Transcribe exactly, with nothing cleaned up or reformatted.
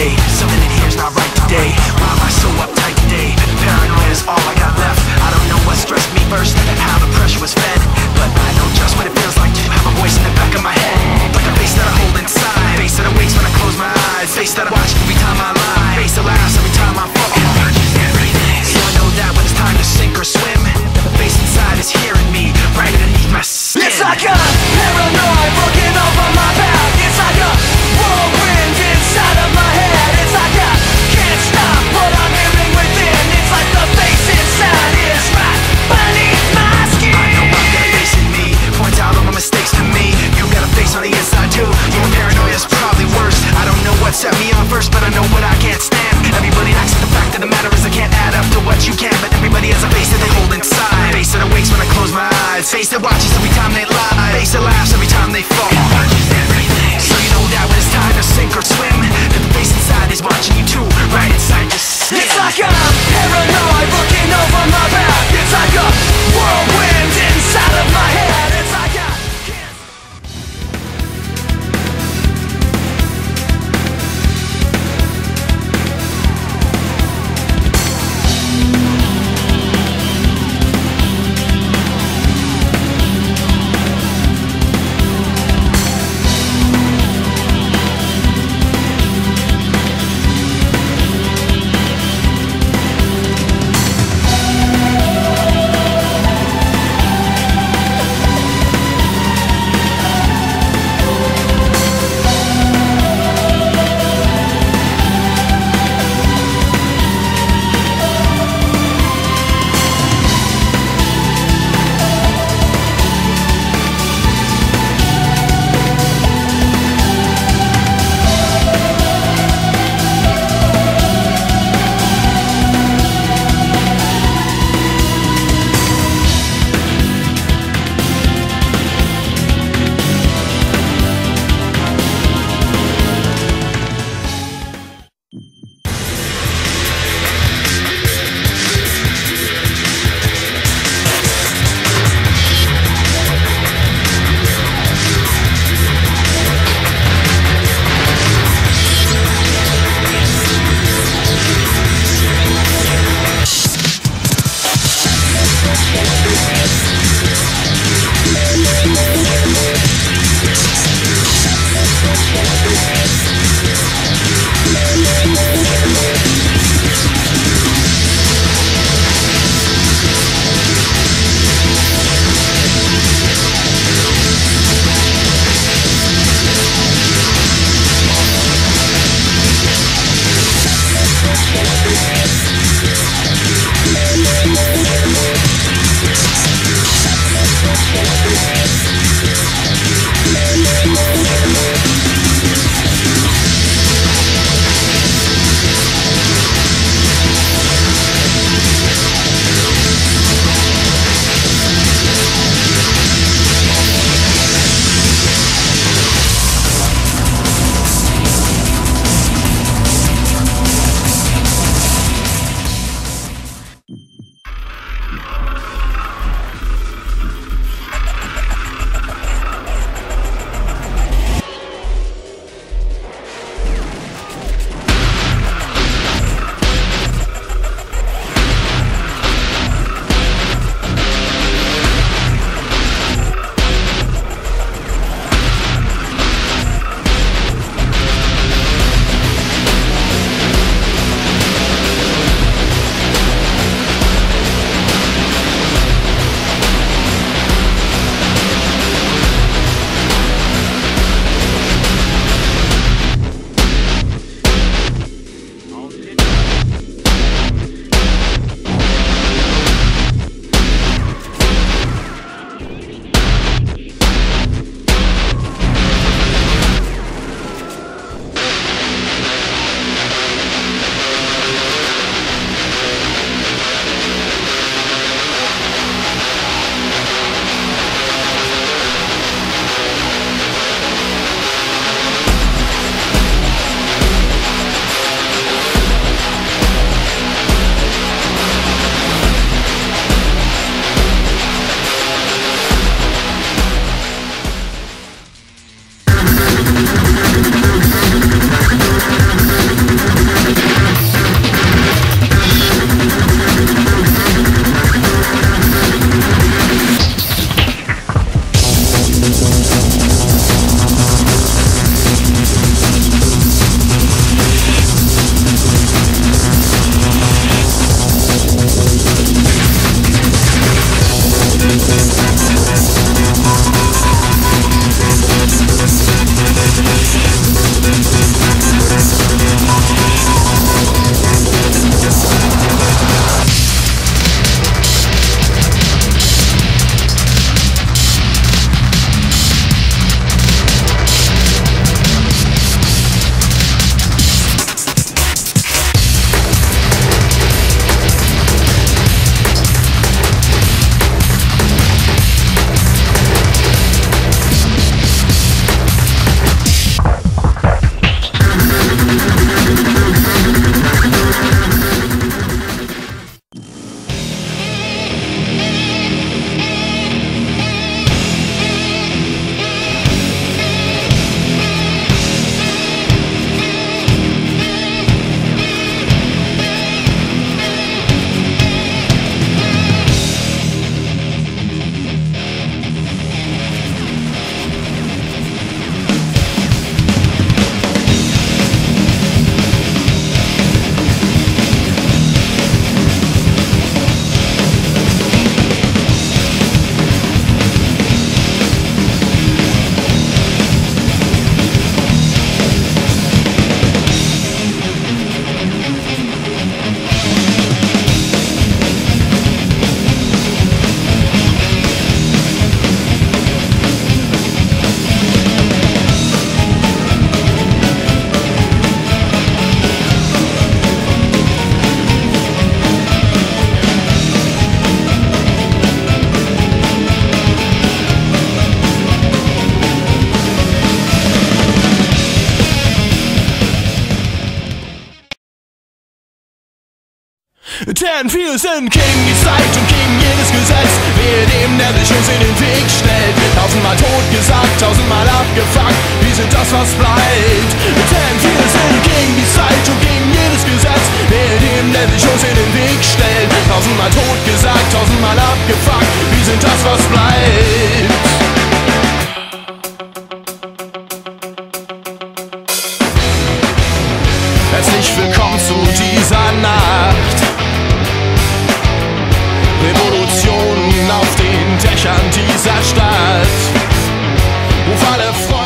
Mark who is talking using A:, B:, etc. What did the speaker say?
A: day. Something in here's not right today. Why am I so uptight today? Paranoia is all I got left. I don't know what stressed me first, how the pressure was fed, but I know just what it feels like to have a voice in the back of my head, like a face that I hold inside, face that awakes when I close my eyes, face that I watch every time I lie, face that laughs every time I fall. So I know that when it's time to sink or swim, the face inside is hearing me right underneath my skin.
B: It's like a paranoid looking over my back. It's like a whirlwind inside of my head. It's like I can't stop what I'm hearing within. It's like the face inside is right beneath my skin.
A: I know I've got a face in me, points out all my mistakes to me. You got a face on the inside too. Your paranoia is probably worse. I don't know what set me on first, but I know what I can't stand. Everybody acts like the fact of the matter is I can't add up to what you can, but everybody has a face that they hold inside, face that awakes when I close my eyes, face that watches every time they lie, face that laughs every time they fall. So you know that when it's time to sink or swim, that the face inside is watching you too, right inside your skin.
B: It's like a paranoid looking over my back. It's like a whirlwind inside of my head. It's like I can't.
C: Denn wir sind gegen die Zeit und gegen jedes Gesetz, wehe dem, der sich uns in den Weg stellt. Tausendmal tot gesagt, tausendmal abgefuckt, wir sind das, was bleibt. Denn wir sind gegen die Zeit und gegen jedes Gesetz, wehe dem, der sich uns in den Weg stellt. Tausendmal tot gesagt, tausendmal abgefuckt, wir sind das, was bleibt. Herzlich willkommen zu dieser Nacht. Revolutionen auf den Dächern dieser Stadt. Ruf alle Freunde